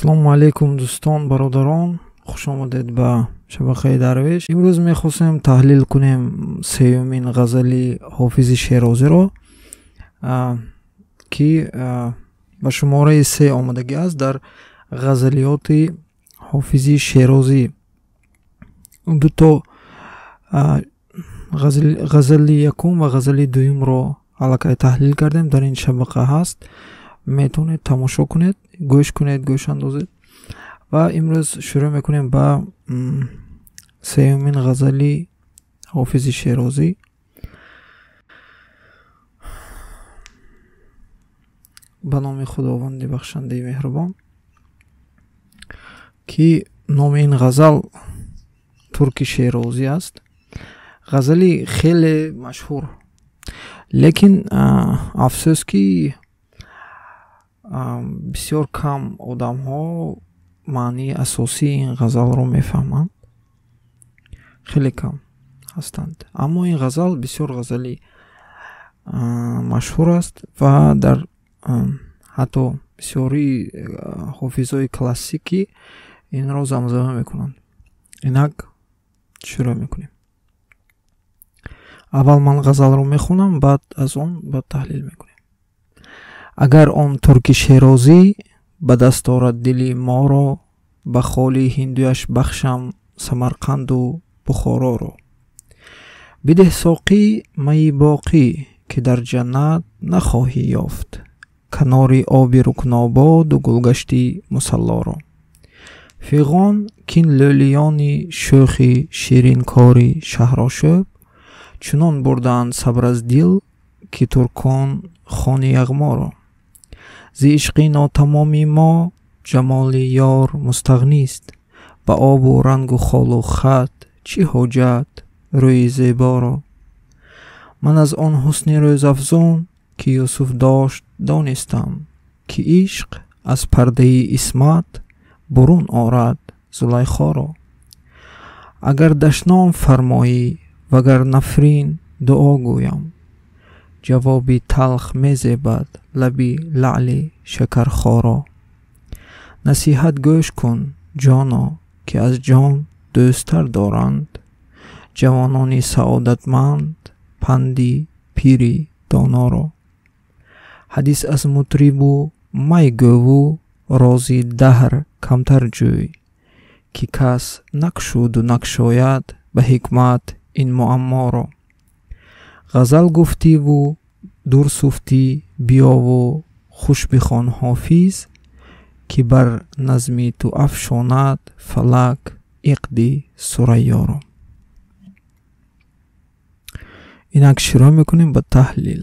ассалому алайкум дӯстон, бародарон, хушомадед ба шабақаи дарвеш. имрӯз мехостем таҳлил кунем сеюмин ғазали ҳофизи шерозиро ки ба шумораи 3 омадагӣ аст дар ғазалиёти ҳофизи шерозӣ. дуто ғазали якум ва ғазали дуюмро аллакай таҳлил кардем, дар ин шабақа ҳаст. метавонед тамошо кунед, гӯш кунед, гӯш андозед. ва имрӯз шурӯъ мекунем ба сеюмин ғазали ҳофизи шерозӣ. ба номи худованди бахшандаи меҳрубон. ки номи ин ғазал турки шерозӣ аст. ғазали хеле машҳур, лекин афсӯс ки бисёр кам одамҳо маънии асосии ин ғазалро мефаҳманд. хеле кам ҳастанд. аммо ин ғазал бисёр ғазали машҳур аст ва дар ҳатто бисёрии ҳофизои классикӣ инро замзама мекунанд. инак шурӯъ мекунем. аввал ман ғазалро мехонам, баъд аз он ба таҳлил мекунем. агар он турки шерозӣ ба даст орад дили моро, ба холи ҳиндуяш бахшам самарқанду бухороро. бидеҳ соқӣ майи боқӣ ки дар ҷаннат нахоҳӣ ёфт, канори оби рукнободу гулгашти мусаллоро. фиғон кин лӯлиёни шӯхи ширинкори шаҳрошӯб, чунон бурдаанд сабр аз дил ки туркон хони яғморо. зи ишқи нотамоми мо ҷамоли ёр мустағнист, ба обу рангу холу хат чӣ ҳоҷат рӯи зеборо. ман аз он ҳусни рӯзафзон ки юсуф дошт донистам, ки ишқ аз пардаи исмат бурун орад зулайхоро. агар дашном фармоӣ вагар нафрин дуо гӯям, ҷавоби талх мезебад лаби лаъли шакархоро. насиҳат гӯш кун ҷоно ки аз ҷон дӯстар доранд, ҷавонони саодатманд панди пири доноро. ҳадис аз мутрибу май гӯву рози даҳр камтар ҷӯй, ки кас накшуду накшояд ба ҳикмат ин муамморо. ғазал гуфтиву дур суфтӣ биёву хуш бихон ҳофиз, ки бар назми ту афшонад фалак иқди сурайёро. инак шурӯъ мекунем ба таҳлил.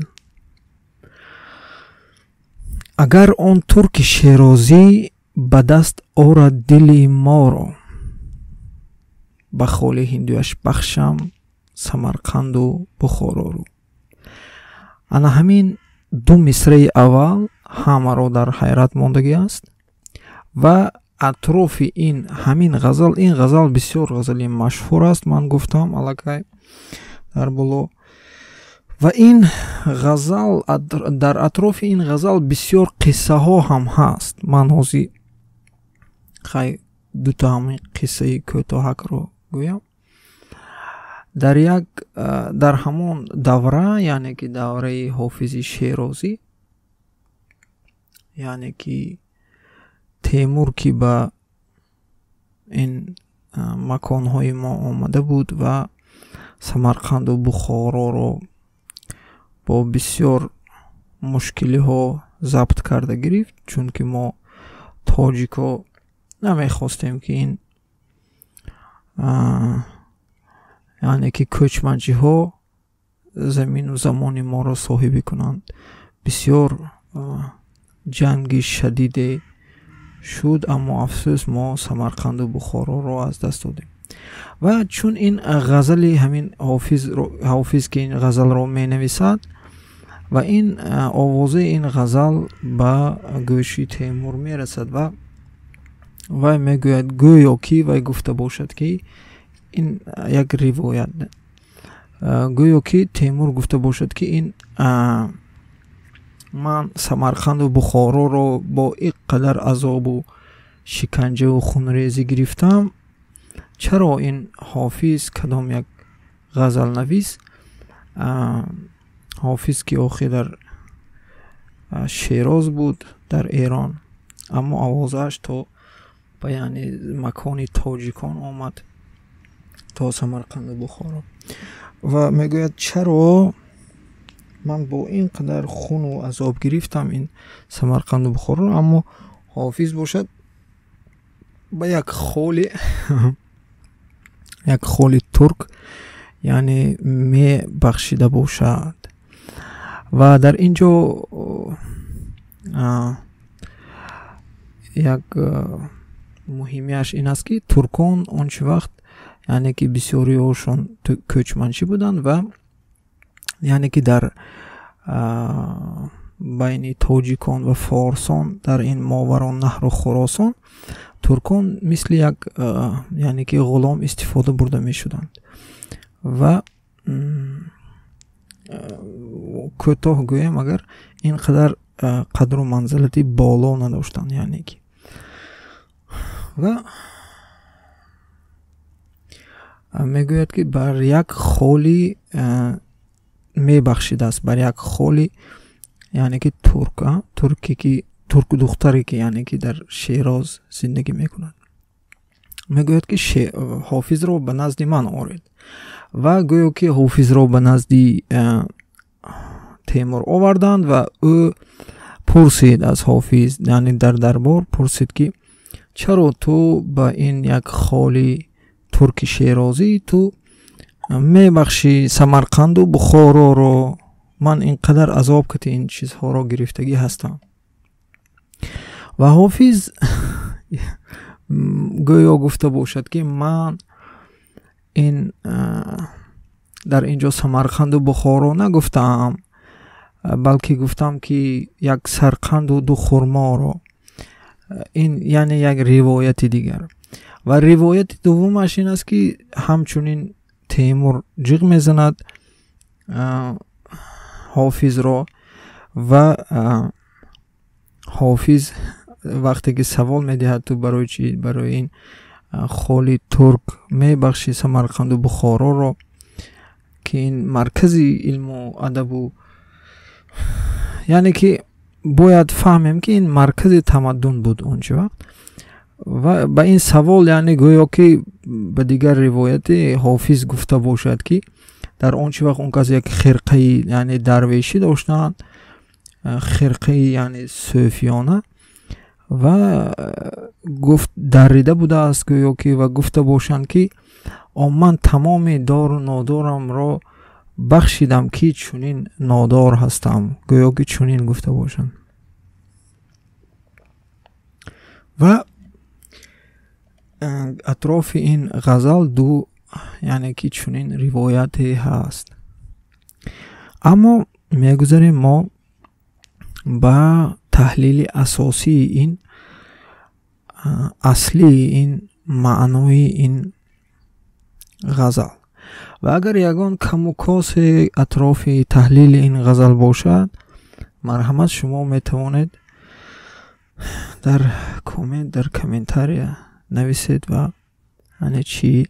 агар он турки шерозӣ ба даст орад дили моро, ба холи ҳиндуяш бахшам самарқанду бухороро. ана ҳамин ду мисраи аввал ҳамаро дар ҳайрат мондагӣ аст ва атрофи ин ҳамин ғазал, ин ғазал бисёр ғазали машҳур аст, ман гуфтам аллакай дар боло. ва ин ғазал, дар атрофи ин ғазал бисёр қиссаҳо ҳам ҳаст. ман ҳозир хай дута ҳамин қиссаи кӯтоҳакро гӯям. дар ҳамон давра, яъне ки давраи ҳофизи шерозӣ, яъне ки темур ки ба ин маконҳои мо омада буд ва самарқанду бухороро бо бисёр мушкилиҳо забт карда гирифт, чунки мо тоҷико намехостем ки ин яъне ки кӯчманҷиҳо замину замони моро соҳибӣ кунанд. бисёр ҷанги шадиде шуд, аммо афсӯс мо самарқанду бухороро аз даст додем. ва чун ин ғазали ҳамин ҳофиз ки ин ғазалро менависад ва ин овозаи ин ғазал ба гӯши темур мерасад ва вай мегӯяд гӯё ки вай гуфта бошад ки ин як ривоят, гӯё ки темур гуфта бошад ки ин ман Самарқанду Бухороро бо ин қадар азобу شکنجه و خونریزی گرفتم، چرا این حافظ کدام یک غزل نویس، حافظ که آخی در شیراز بود در ایران، اما آوازش تا به یعنی مکان تاجیکان آمد تا سمرقند و بخارا و میگوید چرا من با این قدر خون و عذاب گرفتم این سمرقند و بخارا، اما حافظ باشد با یک خالی یک خالی ترک یعنی می بخشیده باشد. و در اینجا یک مهمیش این است که ترکان آنچه وقت یعنی که بسیاری هاشون کوچمنچی بودند و یعنی که در بین تاجیکان و فارسان در این ماوران نهر و خراسان ترکان مثل یک یعنی که غلام استفاده برده می شدند و کوتاه گویم اگر اینقدر قدر و منزلتی بالا نداشتند یعنی که و میگوید که بر یک خالی می بخشیده است، بر یک خالی یعنی که ترک دختری که یعنی که در شیراز زندگی میکنند. میگوید که حافظ را به نزد من آورد و گویا که حافظ را به نزد تیمور آوردند و او پرسید از حافظ یعنی در دربار پرسید که چرا تو با این یک خالی ترک شیرازی تو میبخشی سمرقند و بخارا رو؟ من اینقدر عذاب که این چیزها را گرفتگی هستم. و حافظ گویا گفته باشد که من این در اینجا سمرقند و بخارا نگفتم، بلکه گفتم که یک سرقند و 2 خرما رو. این یعنی یک روایت دیگر. و روایت دومش این است که همچنین تیمور جیغ میزند حافظ را و حافظ وقتی که سوال میدهد تو برای چی برای این خالی ترک میبخشی سمرقند و بخارا را که این مرکزی علم و ادب و یعنی که باید فهمیم که این مرکز تمدن بود اونچه وقت. و با این سوال یعنی گویا که به دیگر روایت حافظ گفته باشد که در اونچه وقت اون کس یک خرقه یعنی درویشی داشتند، خرقه یعنی صوفیانه، و گفت دریده بوده است گویا که و گفته باشند که من تمام دار و نادارم را بخشیدم که چونین نادار هستم، گویا که چونین گفته باشند. و اطراف این غزل 2 یعنی که چونین روایت هست. اما میگذاریم ما با تحلیل اساسی این اصلی این معنای این غزل. و اگر یگان کم و کاس اطراف تحلیل این غزل باشد، مرحمت شما میتوانید در کامنت در کامنتاری نویسید و یعنی چی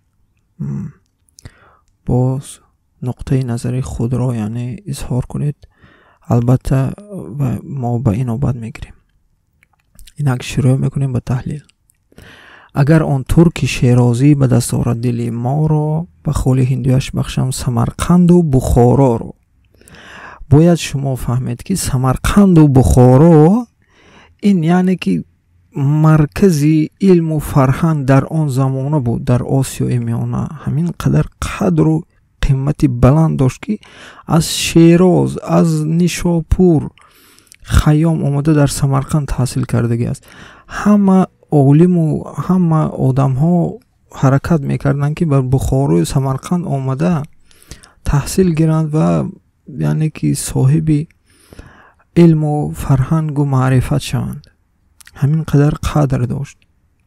باز نقطه نظر خود را یعنی اظهار کنید. البته و ما به این نوبت میگیریم. اینک شروع میکنیم به تحلیل. اگر آن ترک شیرازی به دست آورد دل ما را، به خالی هندویش بخشم سمرقند و بخارا را. باید شما فهمید که سمرقند و بخارا این یعنی که مرکزی علم و فرهنگ در آن زمانه بود در آسیای میانه. همین قدر قدر و قیمتی بلند داشت که از شیراز، از نیشاپور، خیام آمده در سمرقند تحصیل کردگی است. همه عالم و همه آدم ها حرکت میکردن که بر بخارا و سمرقند آمده تحصیل گیرند و یعنی که صاحب علم و فرهنگ و معرفت شوند. همین قدر قدر داشت.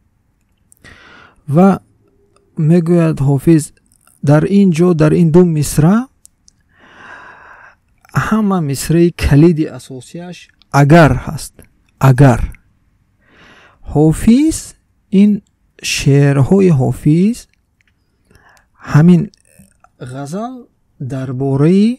و میگوید حافظ در اینجا در این 2 مصرع همه مصرع کلید اساسیش اگر هست. اگر حافظ این شعرهای حافظ همین غزل درباره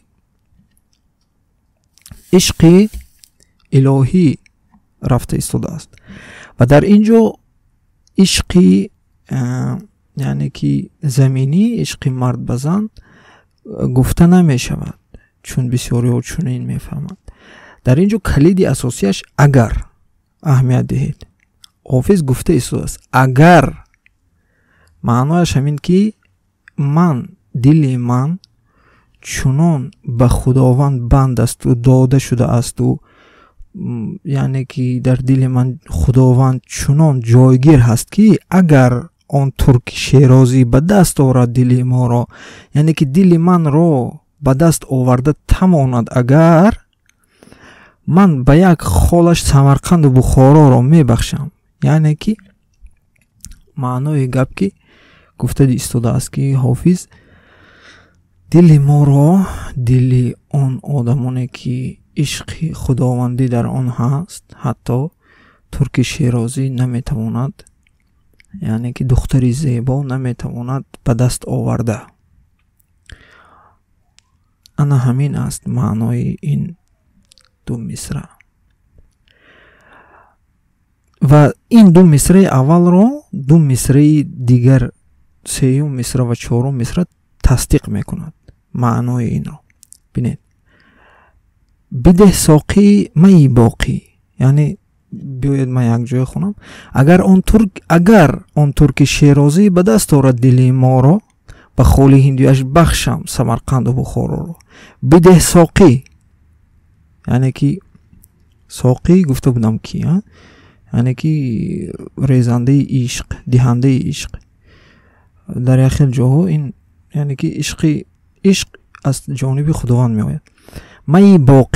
عشق الهی رفته ایستاده است و در اینجا عشق یعنی که زمینی، عشق مرد به زن گفته نمی شود، چون بسیاری ها چنین می فهمند. در اینجا کلید اساسیش اگر اهمیت دهید. حافظ گفته ایستاده است اگر، معنایش همین که من، دل من چنان به خداوند بند است و داده شده است و یعنی که در دل من خداوند چنان جایگیر هست که اگر آن ترک شیرازی به دست آورد دل ما را، یعنی که دل من را به دست آورده تماند، اگر من به یک خالش سمرقند و بخارا را می بخشم. یعنی که معنای گپ که گفته ایستاده است که حافظ دل ما را، دل آن آدمانی که عشق خداوندی در آن هست، حتی ترک شیرازی نمیتواند، یعنی که دختری زیبا نمیتواند به دست آورده. انا همین است معنای این دو مصرع. و این دو مصرع اول را دو مصرع دیگر، سیوم مصرع و چهارم مصرع تصدیق میکند معنای این را. بینید بده ساقی می باقی، یعنی بیاید من یک جای خونم، اگر آن ترک شیرازی به دست آورد دل ما را، به خال هندویش بخشم سمرقند و بخارا را. بده ساقی، یعنی که ساقی گفته بودم کی، یعنی که ریزنده عشق، دهنده عشق. در یک خیلی جاها این یعنی که عشق از جانب خداوند می آید. می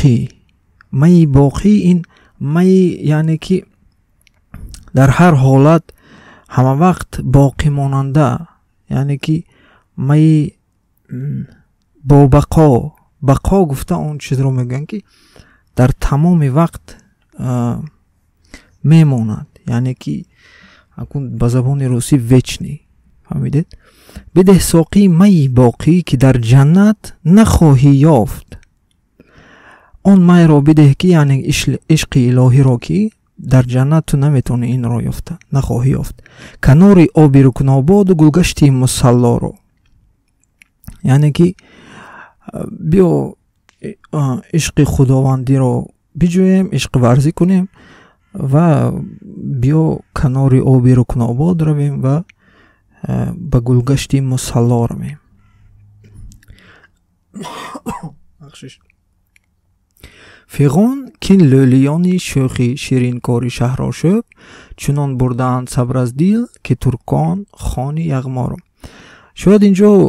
باقی این می یعنی که در هر حالت همه وقت باقی ماننده، یعنی که می با بقا گفته اون چیز رو میگن که در تمام وقت میماند، یعنی که اکون به زبان روسی وچنی. فهمیدید؟ بده ساقی می باقی که در جنت نخواهی یافت. اون می را بده که یعنی عشق الهی را که در جنت تو نمیتونی این را یافته، نخواهی یافت. کنار آبی رکناباد و گلگشتی مصلا رو، یعنی که بیا عشق خداوندی را بجویم، عشق ورزی کنیم و بیا کنار آبی رکناباد رویم و به گلگشتی مصلا رویم. فیغان کین لولیانی شوخی شیرین کاری شهر شب، چنان بردن صبر از دیل که ترکان خانی یغمارم. شاید اینجا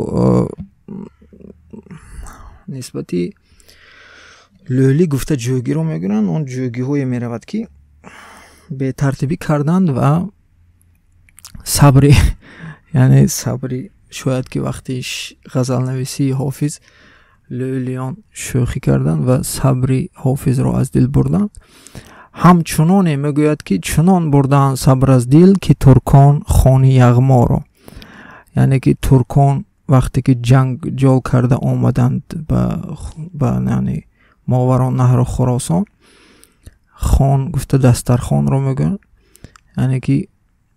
نسبتی لولی گفته جوگی رو میگیرن، اون جوگی های میرود که به ترتیبی کردند و صبری یعنی صبری، شاید که وقتی غزل نویسی حافظ لولیان شوخی کردن و صبری حافظ را از دل بردن. همچنان میگوید که چنان بردن صبر از دل که ترکان خانی یغما را، یعنی که ترکان وقتی که جنگ جال کرده آمدند به یعنی ماوران نهر خراسان، خان گفته دسترخان را میگن، یعنی که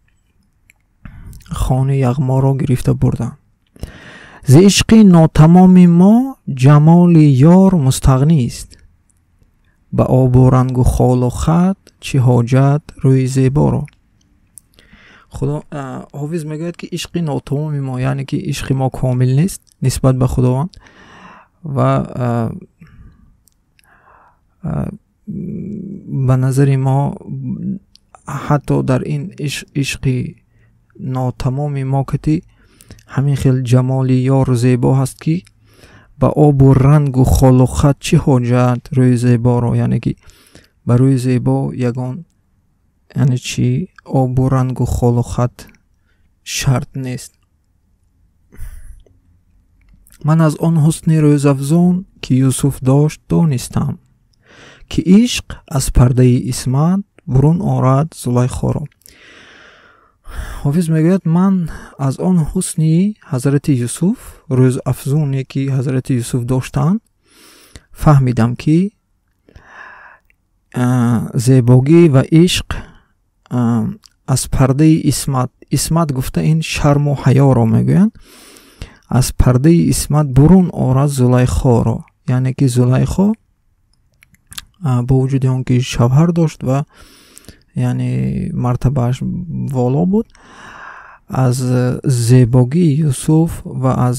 خانه یغما را گرفته بردن. ز عشق ناتمام ما جمال یار مستغنی است، به آب و رنگ و خال و خط چه حاجت روی زیبا را. خدا حافظ میگوید که عشق ناتمام ما، یعنی که عشق ما کامل نیست نسبت به خداوند و به نظر ما حتی در این عشق ناتمام ما که همین خیلی جمالی یار زیبا هست که با آب و رنگ و خال و خط چه حاجت روی زیبا را، یعنی که با روی زیبا یگان یعنی چی آب و رنگ و خال و خط شرط نیست. من از آن حسن روزافزون که یوسف داشت دانستم، که عشق از پرده اسمت برون آرد زلیخا را. ҳофиз мегӯяд ман аз он ҳусни ҳазрати Юсуф, рӯзафзуне ки ҳазрати Юсуф доштанд, фаҳмидам ки зебогӣ ва ишқ аз пардаи исмат гуфта ин шарму ҳаёро мегӯянд, аз пардаи исмат бурун орад Зулайхоро. яъне ки Зулайхо бо вуҷуди он ки шавҳар дошт ва яъне мартабааш воло буд, аз зебогии Юсуф ва аз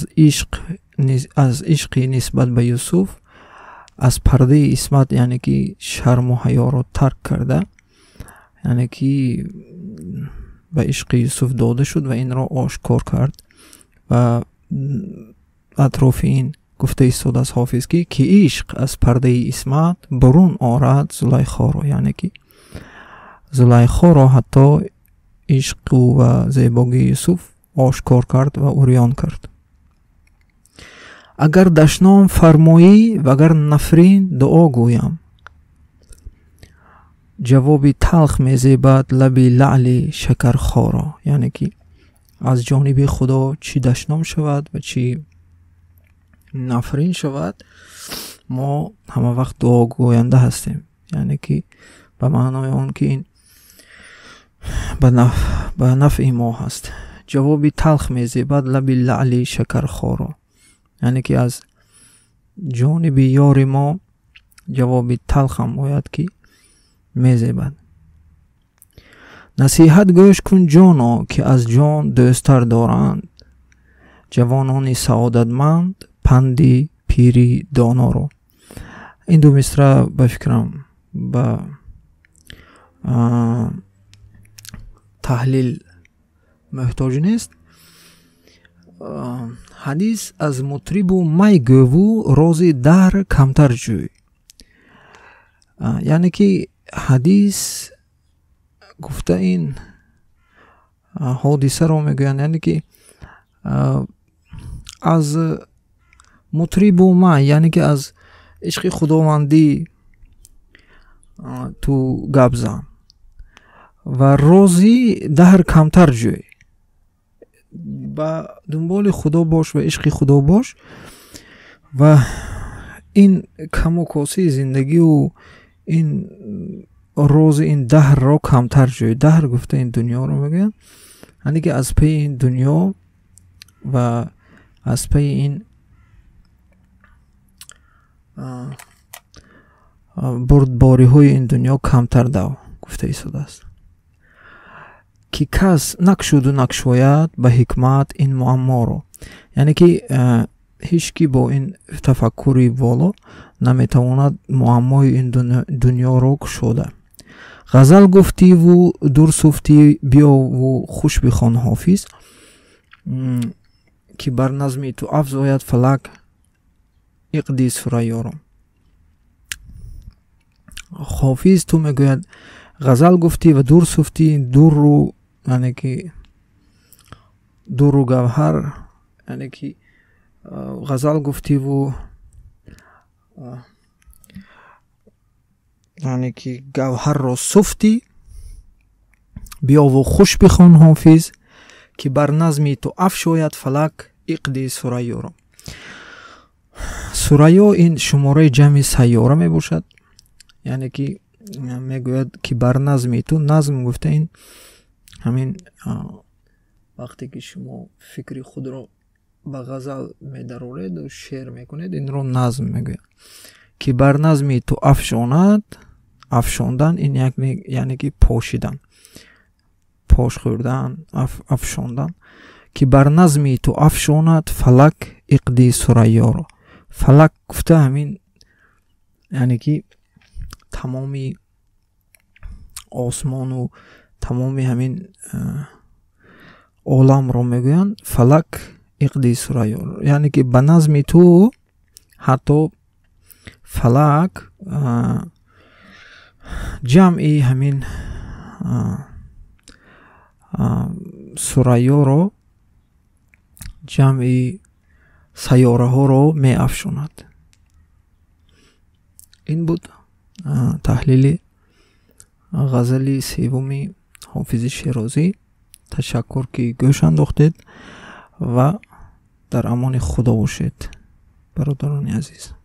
ишқи нисбат ба Юсуф, аз пардаи исмат яъне ки шарму ҳаёро тарк карда, яъне ки ба ишқи Юсуф дода шуд ва инро ошкор кард. ва атрофи ин гуфта истодааст ҳофиз ки ишқ аз пардаи исмат бурун орад Зулайхоро, яъне ки Зулайхоро ҳатто ишқу ва зебогии Юсуф ошкор кард ва урён кард. агар дашном фармоӣ вагар нафрин дуо гӯям, ҷавоби талх мезебад лаби лаъли шакархоро. яъне ки аз ҷониби худо чӣ дашном шавад ва чӣ нафрин шавад, мо ҳама вақт дуо гӯянда ҳастем. яъне ки ба маънои он ки ин ба нафъи мо ҳаст. ҷавоби талх мезебад лаби лаъли шакархоро, яъне ки аз ҷониби ёри мо ҷавоби талхам ояд ки мезебад. насиҳат гӯш кун ҷоно ки аз ҷон дӯстар доранд, ҷавонони саодатманд панди пири доноро. ин ду мисра ба фикрам ба таҳлил муҳтоҷ нест. ҳадис аз мутрибу май гӯву рози даҳр камтар ҷӯй. яъне ки ҳадис гуфта ин ҳодисаро мегӯянд, яъне ки аз мутрибу май, яъне ки аз ишқи худовандӣ ту гап зан ва рози даҳр камтар ҷӯй. ба дунболи худо бош ва ишқи худо бош ва ин каму косии зиндагию ин рози ин даҳрро камтар ҷӯй. даҳр гуфта ин дуньёро мегӯянд, яъне ки аз паи ин дуньё ва аз паи ин бурдбориҳои ин дуньё камтар дав гуфта истодааст. ки кас накшуду накшояд ба ҳикмат ин муамморо, яъне ки ҳеҷ ки бо ин тафаккури воло наметавонад муаммои ин дуньёро кушода. ғазал гуфтиву дур суфтӣ биёву хуш бихон ҳофиз, ки бар назми ту афзояд фалак иқди сурайёро. ҳофиз ту мегӯяд ғазал гуфтӣ ва дур суфтӣ, дурру яъне ки дурру гавҳар, яъне ки ғазал гуфтиву яъне ки гавҳарро суфтӣ, биёву хуш бихон ҳофиз, ки бар назми ту афшояд фалак иқди сурайёро. сурайё ин шумораи ҷамъи сайёра мебошад, яъне ки мегӯяд ки бар назми ту, назм гуфта ин ҳамин вақте ки шумо фикри худро ба ғазал медарореду шеър мекунед, инро назм мегӯяд. ки бар назми ту афшонад, афшондан ин яъне ки пошидан, пош хӯрдан, афшондан. ки бар назми ту афшонад фалак иқди сурайёро. фалак гуфта ҳамин яъне ки тамоми осмону тамоми ҳамин оламро мегӯянд. фалак иқди сурайёро, яъне ки ба назми ту ҳатто фалак ҷамъи ҳамин сурайёро, ҷамъи сайёраҳоро меафшонад. ин буд таҳлили ғазали севуми ҳофизи Широзӣ. ташаккур ки гӯш андохтед ва дар амони худо бошед бародарони азиз.